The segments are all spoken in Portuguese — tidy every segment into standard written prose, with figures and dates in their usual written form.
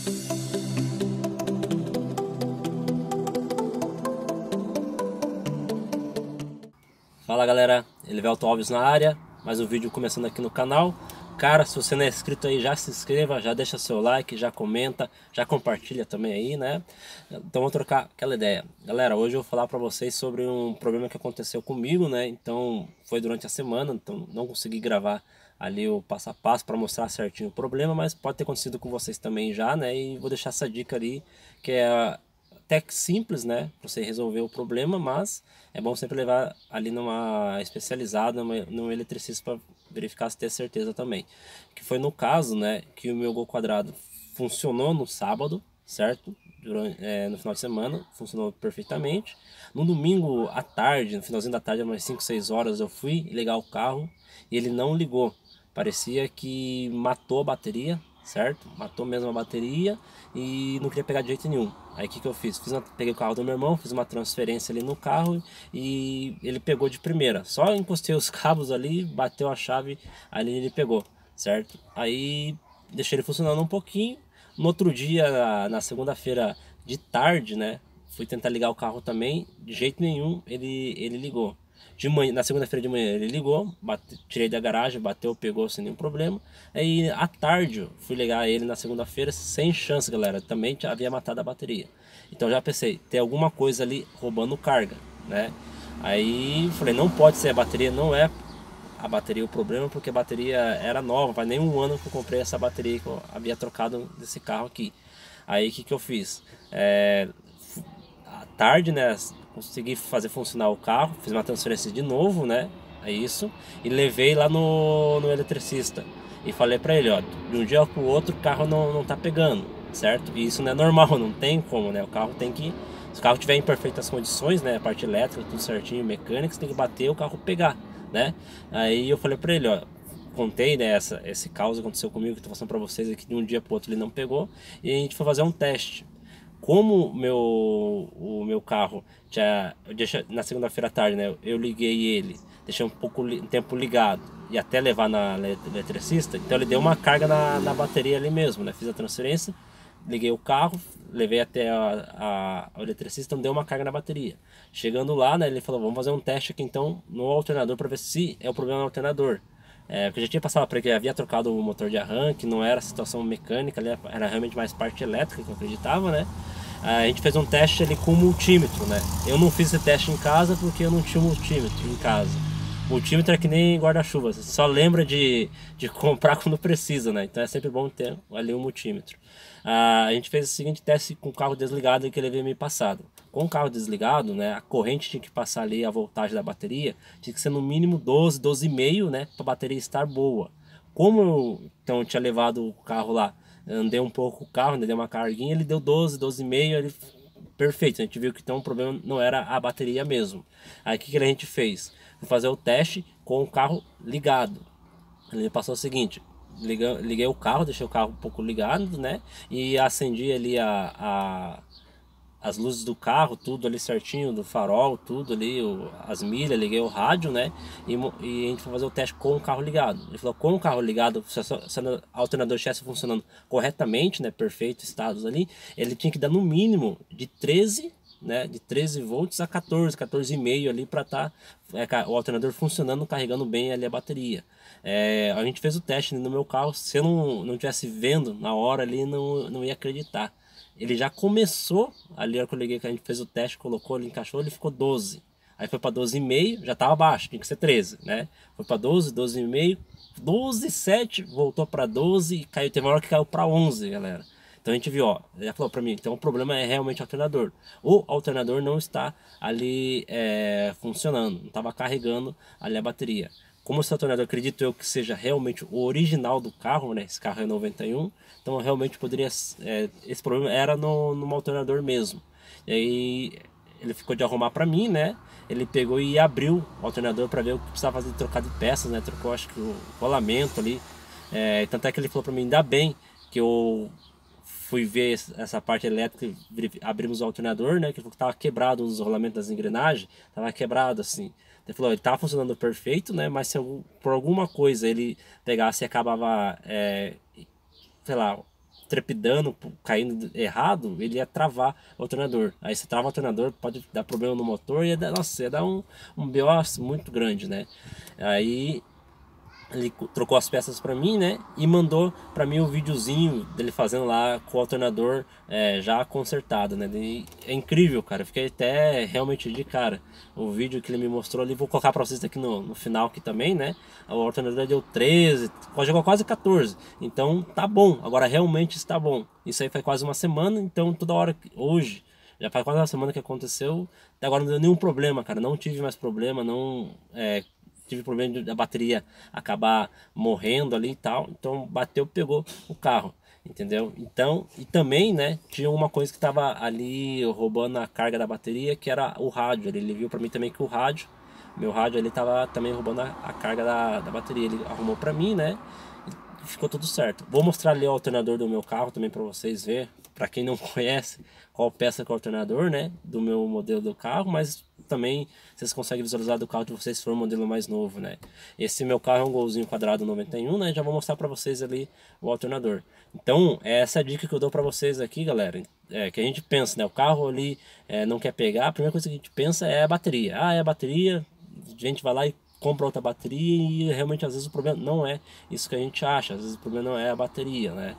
Fala galera, Elivelto Alves na área, mais um vídeo começando aqui no canal. Cara, se você não é inscrito aí, já se inscreva, já deixa seu like, já comenta, já compartilha também aí, né? Então vou trocar aquela ideia. Galera, hoje eu vou falar pra vocês sobre um problema que aconteceu comigo, né? Então foi durante a semana, então não consegui gravar ali o passo a passo para mostrar certinho o problema, mas pode ter acontecido com vocês também já, né? E vou deixar essa dica ali, que é até que simples, né, para você resolver o problema, mas é bom sempre levar ali numa especializada, num eletricista para verificar se ter certeza também. Que foi no caso, né, que o meu Gol quadrado funcionou no sábado, certo? No final de semana, funcionou perfeitamente. No domingo à tarde, no finalzinho da tarde, umas 5, 6 horas, eu fui ligar o carro e ele não ligou. Parecia que matou a bateria, certo? Matou mesmo a bateria e não queria pegar de jeito nenhum. Aí o que eu fiz? Peguei o carro do meu irmão, fiz uma transferência ali no carro e ele pegou de primeira. Só encostei os cabos ali, bateu a chave, ali ele pegou, certo? Aí deixei ele funcionando um pouquinho. No outro dia, na segunda-feira de tarde, né? Fui tentar ligar o carro também, de jeito nenhum ele ligou. De manhã, na segunda-feira de manhã ele ligou, tirei da garagem, bateu, pegou sem nenhum problema. Aí à tarde eu fui ligar ele na segunda-feira, sem chance, galera. Também havia matado a bateria. Então já pensei, tem alguma coisa ali roubando carga, né? Aí falei, não pode ser a bateria, não é a bateria o problema, porque a bateria era nova, faz nem um ano que eu comprei essa bateria que eu havia trocado desse carro aqui. Aí o que eu fiz? À tarde, né, consegui fazer funcionar o carro, fiz uma transferência de novo, né, é isso, e levei lá no eletricista e falei pra ele, ó, de um dia pro outro o carro não tá pegando, certo? E isso não é normal, não tem como, né, o carro tem que, se o carro tiver em perfeitas condições, né, a parte elétrica, tudo certinho, mecânica, você tem que bater o carro pegar, né? Aí eu falei pra ele, ó, contei, né, esse caos aconteceu comigo, que eu tô passando pra vocês aqui, de um dia pro outro ele não pegou, e a gente foi fazer um teste. Como o meu carro na segunda-feira à tarde, né? Eu liguei ele, deixei um tempo ligado e até levar na eletricista, então ele deu uma carga na bateria ali mesmo, né? Fiz a transferência, liguei o carro, levei até o eletricista, deu uma carga na bateria. Chegando lá, né? Ele falou, vamos fazer um teste aqui então no alternador para ver se é o problema no alternador. Porque eu já tinha passado para ele que havia trocado o motor de arranque, não era situação mecânica, era realmente mais parte elétrica que eu acreditava, né? A gente fez um teste ali com multímetro, né? Eu não fiz esse teste em casa porque eu não tinha multímetro em casa. Multímetro é que nem guarda-chuva, você só lembra de comprar quando precisa, né? Então é sempre bom ter ali um multímetro. A gente fez o seguinte teste com o carro desligado que ele havia me passado. Com o carro desligado, né, a corrente tinha que passar ali, a voltagem da bateria, tinha que ser no mínimo 12, 12,5, né, para a bateria estar boa. Como então eu tinha levado o carro lá, andei um pouco o carro, né, dei uma carguinha, ele deu 12, 12,5, ele perfeito. A gente viu que então o problema não era a bateria mesmo. Aí o que a gente fez? Fui fazer o teste com o carro ligado. Ele passou o seguinte, liguei o carro, deixei o carro um pouco ligado, né? E acendi ali as luzes do carro, tudo ali certinho, do farol, tudo ali, as milhas, liguei o rádio, né? E a gente foi fazer o teste com o carro ligado. Ele falou, com o carro ligado, se o alternador estivesse funcionando corretamente, né? Perfeito, estados ali, ele tinha que dar no mínimo de 13, né, de 13 volts a 14, 14,5 ali para estar o alternador funcionando, carregando bem ali a bateria. A gente fez o teste no meu carro, se eu não tivesse vendo na hora ali, não ia acreditar. Ele já começou, ali a hora que eu liguei, que a gente fez o teste, colocou, ele encaixou, ele ficou 12. Aí foi para 12,5, já estava baixo, tinha que ser 13, né? Foi para 12, 12,5, 12,7, voltou para 12 e caiu, teve uma hora que caiu para 11, galera. Então a gente viu, ó, ele já falou para mim, então o problema é realmente o alternador. O alternador não está ali funcionando, não estava carregando ali a bateria. Como esse alternador, acredito eu que seja realmente o original do carro, né? Esse carro é 91, então realmente poderia, esse problema era no alternador mesmo. E aí ele ficou de arrumar para mim, né? Ele pegou e abriu o alternador para ver o que precisava fazer, trocar de peças, né? Trocou acho que o rolamento ali. Tanto é que ele falou para mim, ainda bem que eu fui ver essa parte elétrica, abrimos o alternador, né? Que ele falou que tava quebrado os rolamentos das engrenagens, tava quebrado assim. Ele falou, ele tava funcionando perfeito, né? Mas se por alguma coisa ele pegasse e acabava, sei lá, trepidando, caindo errado, ele ia travar o alternador. Aí você trava o alternador, pode dar problema no motor e nossa, ia dar um BO muito grande, né? Aí ele trocou as peças para mim, né? E mandou para mim o videozinho dele fazendo lá com o alternador já consertado, né? E é incrível, cara. Eu fiquei até realmente de cara. O vídeo que ele me mostrou ali, vou colocar para vocês aqui no final aqui também, né? O alternador deu 13, chegou quase 14. Então tá bom. Agora realmente está bom. Isso aí faz quase uma semana, então toda hora hoje já faz quase uma semana que aconteceu. Até agora não deu nenhum problema, cara. Não tive mais problema, não tive problema da bateria acabar morrendo ali e tal. Então bateu, pegou o carro, entendeu? Então, e também, né, tinha uma coisa que tava ali roubando a carga da bateria, que era o rádio. Ele viu para mim também que o rádio, meu rádio, ele tava também roubando a carga da bateria. Ele arrumou para mim, né? Ficou tudo certo. Vou mostrar ali o alternador do meu carro também para vocês ver, para quem não conhece qual peça que é o alternador, né, do meu modelo do carro, mas também vocês conseguem visualizar do carro de vocês se for um modelo mais novo, né. Esse meu carro é um Golzinho quadrado 91, né, já vou mostrar para vocês ali o alternador. Então, essa é a dica que eu dou para vocês aqui, galera, que a gente pensa, né, o carro ali não quer pegar, a primeira coisa que a gente pensa é a bateria. Ah, é a bateria, a gente vai lá e compra outra bateria e realmente às vezes o problema não é isso que a gente acha, às vezes o problema não é a bateria, né?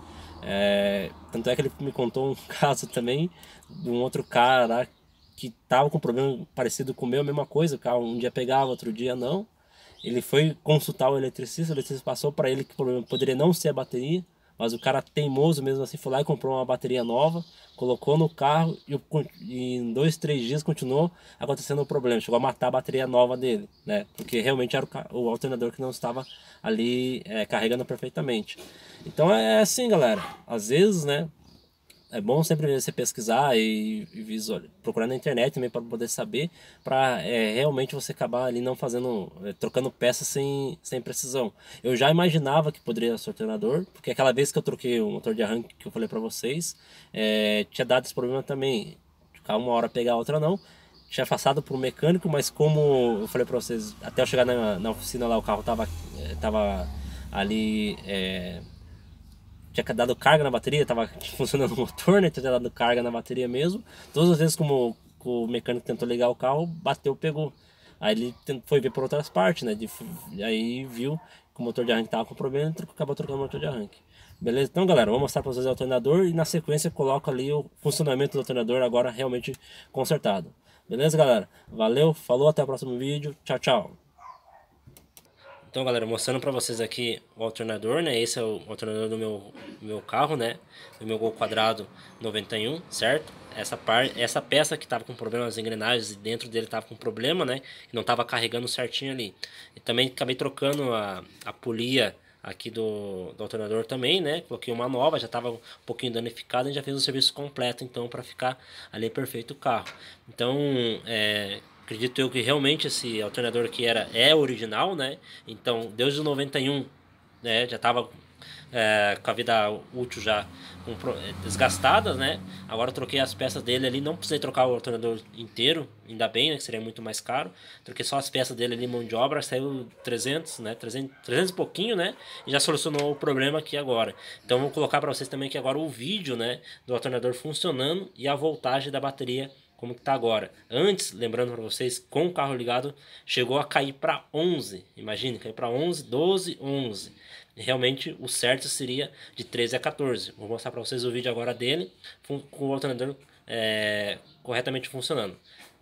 Tanto é que ele me contou um caso também de um outro cara lá que tava com um problema parecido com o meu, a mesma coisa, o carro um dia pegava, outro dia não. Ele foi consultar o eletricista passou para ele que o problema poderia não ser a bateria, mas o cara teimoso mesmo assim foi lá e comprou uma bateria nova, colocou no carro e em 2, 3 dias continuou acontecendo o problema. Chegou a matar a bateria nova dele, né? Porque realmente era o alternador que não estava ali carregando perfeitamente. Então é assim, galera. Às vezes, né? É bom sempre você pesquisar e procurar na internet também para poder saber, para realmente você acabar ali não fazendo, trocando peças sem precisão. Eu já imaginava que poderia ser alternador, porque aquela vez que eu troquei o motor de arranque que eu falei para vocês, tinha dado esse problema também. Ficar uma hora pegar a outra não. Tinha passado por um mecânico, mas como eu falei para vocês, até eu chegar na oficina lá o carro tava ali. Tinha dado carga na bateria, tava funcionando o motor, né? Tinha dado carga na bateria mesmo. Todas as vezes como o mecânico tentou ligar o carro, bateu, pegou. Aí ele foi ver por outras partes, né? Aí viu que o motor de arranque tava com problema e acabou trocando o motor de arranque. Beleza? Então, galera, vou mostrar para vocês o alternador e na sequência coloco ali o funcionamento do alternador agora realmente consertado. Beleza, galera? Valeu, falou, até o próximo vídeo. Tchau, tchau. Então, galera, mostrando pra vocês aqui o alternador, né? Esse é o alternador do meu carro, né? Do meu Gol quadrado 91, certo? Essa peça que tava com problema nas engrenagens e dentro dele tava com problema, né? Que não tava carregando certinho ali. E também acabei trocando a polia aqui do alternador também, né? Coloquei uma nova, já tava um pouquinho danificada e já fez o serviço completo, então, para ficar ali perfeito o carro. Então, acredito eu que realmente esse alternador aqui é original, né? Então, desde o 91, né? Já estava com a vida útil já desgastada, né? Agora eu troquei as peças dele ali, não precisei trocar o alternador inteiro, ainda bem, né? Que seria muito mais caro. Troquei só as peças dele ali, mão de obra, saiu 300, né? 300 e pouquinho, né? E já solucionou o problema aqui agora. Então vou colocar para vocês também que agora o vídeo, né? Do alternador funcionando e a voltagem da bateria como que tá agora. Antes, lembrando para vocês, com o carro ligado, chegou a cair para 11. Imagine, cair para 11, 12, 11. Realmente o certo seria de 13 a 14. Vou mostrar para vocês o vídeo agora dele com o alternador corretamente funcionando.